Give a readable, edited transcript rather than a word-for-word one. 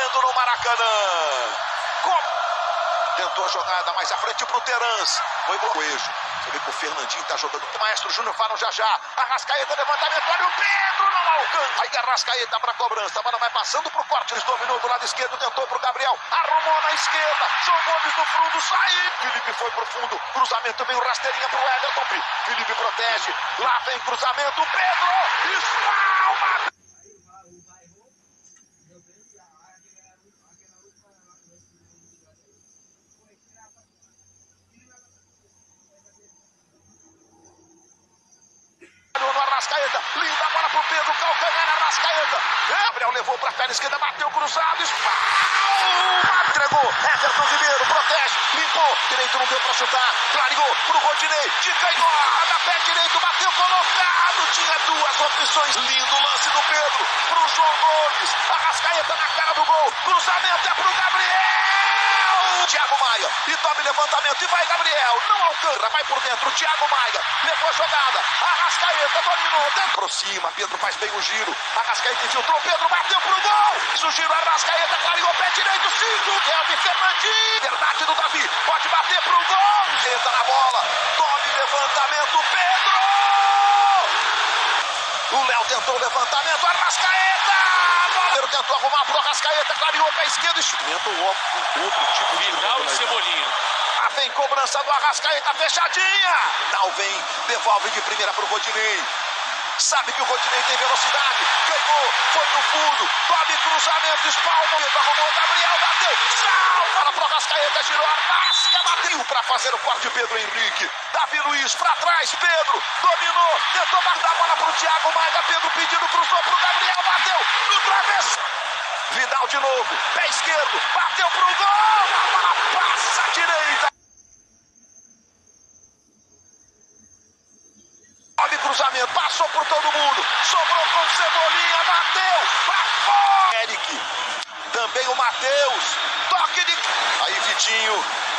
valendo no Maracanã. Tentou a jogada mais à frente pro Terans. Foi bloqueio. Você vê que o Fernandinho tá jogando. O Maestro Júnior falam já. Arrascaeta, levantamento. Olha o Pedro, não alcança. Aí Arrascaeta pra cobrança. A bola vai passando pro Cortes. Dominou do lado esquerdo. Tentou pro Gabriel. Arrumou na esquerda. João Gomes no fundo. Saiu. Felipe foi pro fundo. Cruzamento veio rasteirinha pro Everton. Felipe protege. Lá vem cruzamento. Pedro. Espalma. Arrascaeta, linda bola pro Pedro, calcanhar, Arrascaeta. Gabriel levou pra perna esquerda, bateu cruzado, entregou, Everton Ribeiro, protege, limpou, direito não deu pra chutar, clareou pro Rodinei, de canhota, pé direito, bateu colocado, tinha duas opções, lindo lance do Pedro, pro João Gomes, Arrascaeta na cara do gol, cruzamento é pro Gabriel. Thiago Maia, e toma levantamento, e vai Gabriel, não alcança, vai por dentro, Thiago Maia, levou a jogada, Arrascaeta dominou, aproxima, Pedro faz bem o giro, Arrascaeta infiltrou, Pedro bateu pro gol, o giro, Arrascaeta clareou, pé direito, 5, Kelvin Fernandinho, verdade do Davi, pode bater pro gol, entra na bola, tome levantamento, Pedro, o Léo tentou o levantamento, Arrascaeta, Pedro tentou arrumar pro Arrascaeta, clareou pé esquerdo, experimenta o outro tipo de Vidal e Cebolinha. Vem cobrança do Arrascaeta, fechadinha. Não vem, devolve de primeira pro Rodinei. Sabe que o Rodinei tem velocidade. Ganhou, foi no fundo. Tome cruzamento, espalma. Arrumou, Gabriel, bateu. Salva pro Arrascaeta, girou. Arrasca, bateu pra fazer o corte. Pedro Henrique. Davi Luiz pra trás. Pedro dominou. Tentou matar a bola pro Thiago Maia. Pedro pedindo, cruzou pro Gabriel. Bateu no travesso. Vidal de novo. Pé esquerdo. Bateu pro gol. A bola passa à direita. Cruzamento, passou por todo mundo, sobrou com o Cebolinha, bateu, pra fora! Eric, também o Matheus, toque de... Aí Vitinho,